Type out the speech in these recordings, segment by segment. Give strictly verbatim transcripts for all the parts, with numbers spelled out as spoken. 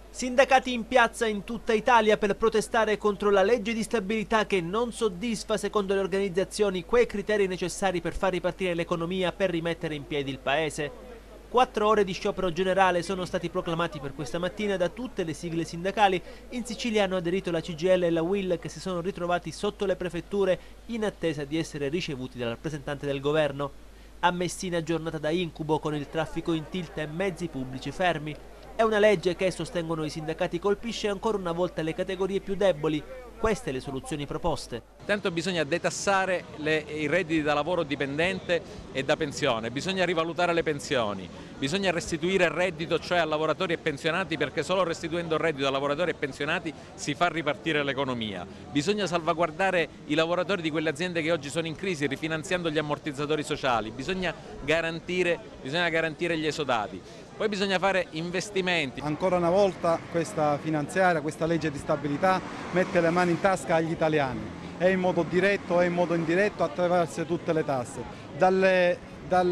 Sindacati in piazza in tutta Italia per protestare contro la legge di stabilità che non soddisfa, secondo le organizzazioni, quei criteri necessari per far ripartire l'economia per rimettere in piedi il paese. Quattro ore di sciopero generale sono stati proclamati per questa mattina da tutte le sigle sindacali. In Sicilia hanno aderito la C G I L e la U I L, che si sono ritrovati sotto le prefetture in attesa di essere ricevuti dal rappresentante del governo. A Messina giornata da incubo con il traffico in tilt e mezzi pubblici fermi. È una legge che, sostengono i sindacati, colpisce ancora una volta le categorie più deboli. Queste le soluzioni proposte. Tanto bisogna detassare le, i redditi da lavoro dipendente e da pensione, bisogna rivalutare le pensioni, bisogna restituire il reddito, cioè a lavoratori e pensionati, perché solo restituendo il reddito a lavoratori e pensionati si fa ripartire l'economia. Bisogna salvaguardare i lavoratori di quelle aziende che oggi sono in crisi, rifinanziando gli ammortizzatori sociali, bisogna garantire, bisogna garantire gli esodati. Poi bisogna fare investimenti. Ancora una volta questa finanziaria, questa legge di stabilità mette le mani in tasca agli italiani, è in modo diretto e in modo indiretto attraverso tutte le tasse, dalle,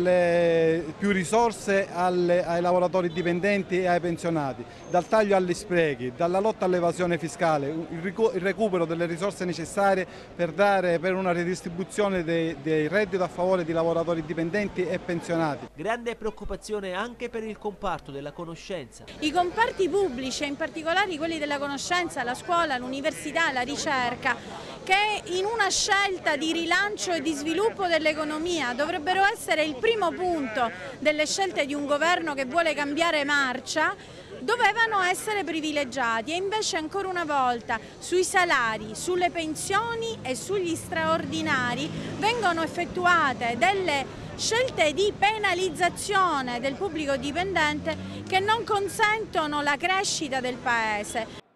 dalle più risorse alle, ai lavoratori dipendenti e ai pensionati, dal taglio agli sprechi, dalla lotta all'evasione fiscale, il, il recupero delle risorse necessarie per, dare, per una ridistribuzione dei, dei redditi a favore di lavoratori dipendenti e pensionati. Grande preoccupazione anche per il comparto della conoscenza. I comparti pubblici, in particolare quelli della conoscenza, la scuola, l'università, la ricerca, che in una scelta di rilancio e di sviluppo dell'economia dovrebbero essere il primo punto delle scelte di un governo che vuole cambiare marcia, dovevano essere privilegiati, e invece ancora una volta sui salari, sulle pensioni e sugli straordinari vengono effettuate delle scelte di penalizzazione del pubblico dipendente che non consentono la crescita del Paese.